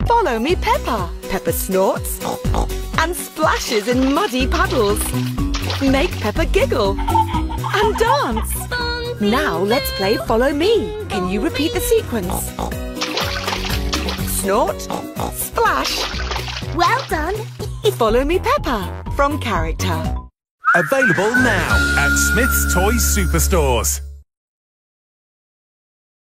Follow me, Peppa. Peppa snorts and splashes in muddy puddles. Make Peppa giggle and dance. Now let's play Follow Me. Can you repeat the sequence? Snort, splash. Well done. Follow me, Peppa, from character. Available now at Smyths Toys Superstores.